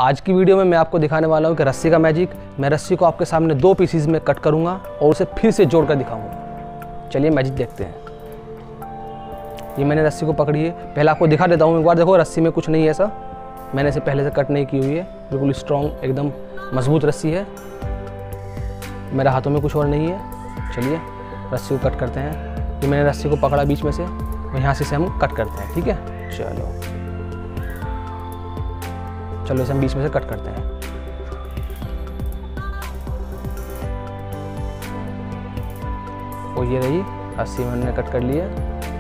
आज की वीडियो में मैं आपको दिखाने वाला हूँ कि रस्सी का मैजिक। मैं रस्सी को आपके सामने 2 पीसीज में कट करूँगा और उसे फिर से जोड़ कर दिखाऊँगा। चलिए मैजिक देखते हैं। ये मैंने रस्सी को पकड़ी है, पहले आपको दिखा देता हूँ एक बार। देखो रस्सी में कुछ नहीं है ऐसा, मैंने इसे पहले से कट नहीं की हुई है, बिल्कुल स्ट्रॉन्ग एकदम मजबूत रस्सी है। मेरे हाथों में कुछ और नहीं है। चलिए रस्सी को कट करते हैं। ये मैंने रस्सी को पकड़ा बीच में से और यहाँ से इसे हम कट करते हैं। ठीक है, चलो इसे हम बीच में से कट करते हैं। और ये रही रस्सी मैंने कट कर ली है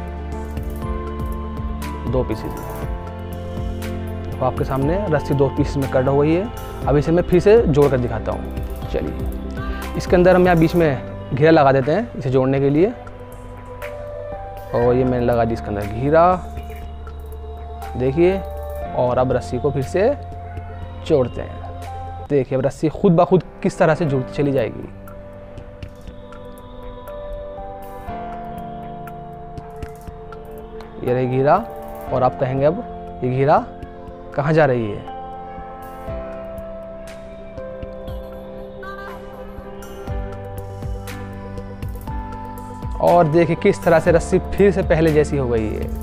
2 पीसेस में। तो आपके सामने रस्सी 2 पीसेस में कट हो गई है। अब इसे मैं फिर से जोड़ कर दिखाता हूँ। चलिए इसके अंदर हम यहाँ बीच में घेरा लगा देते हैं इसे जोड़ने के लिए। और ये मैंने लगा दी इसके अंदर घेरा, देखिए। और अब रस्सी को फिर से जोड़ते हैं। देखिए अब रस्सी खुद ब खुद किस तरह से जुड़ती चली जाएगी। ये रही घेरा। और आप कहेंगे अब ये घेरा कहाँ जा रही है? और देखिए किस तरह से रस्सी फिर से पहले जैसी हो गई है।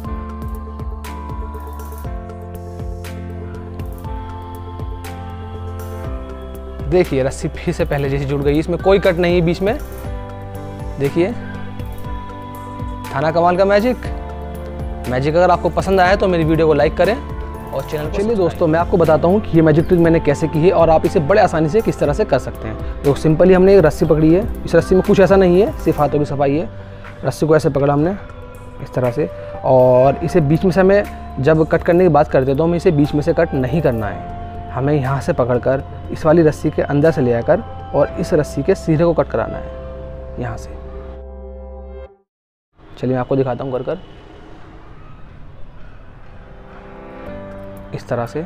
देखिए रस्सी फिर से पहले जैसी जुड़ गई, इसमें कोई कट नहीं है बीच में। देखिए थाना कमाल का मैजिक अगर आपको पसंद आया तो मेरी वीडियो को लाइक करें और चैनल। चलिए दोस्तों मैं आपको बताता हूँ कि ये मैजिक ट्रिक मैंने कैसे की है और आप इसे बड़े आसानी से किस तरह से कर सकते हैं। तो सिंपली हमने एक रस्सी पकड़ी है, इस रस्सी में कुछ ऐसा नहीं है, सिर्फ हाथों की सफाई है। रस्सी को ऐसे पकड़ा हमने इस तरह से, और इसे बीच में से हमें जब कट करने की बात करते हैं तो हमें इसे बीच में से कट नहीं करना है। हमें यहाँ से पकड़कर इस वाली रस्सी के अंदर से ले आकर और इस रस्सी के सीधे को कट कराना है यहाँ से। चलिए मैं आपको दिखाता हूँ कर इस तरह से।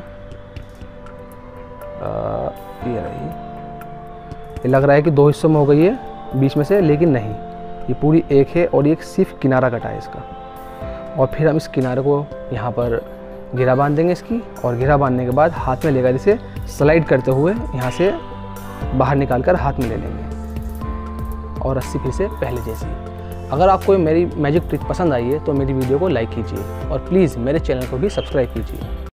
ये रही, ये लग रहा है कि 2 हिस्सों में हो गई है बीच में से, लेकिन नहीं, ये पूरी एक है और ये सिर्फ किनारा कटा है इसका। और फिर हम इस किनारे को यहाँ पर घेरा बांध देंगे इसकी, और घेरा बांधने के बाद हाथ में लेकर इसे स्लाइड करते हुए यहाँ से बाहर निकालकर हाथ में ले लेंगे और रस्सी फिर से पहले जैसी। अगर आपको मेरी मैजिक ट्रिक पसंद आई है तो मेरी वीडियो को लाइक कीजिए और प्लीज़ मेरे चैनल को भी सब्सक्राइब कीजिए।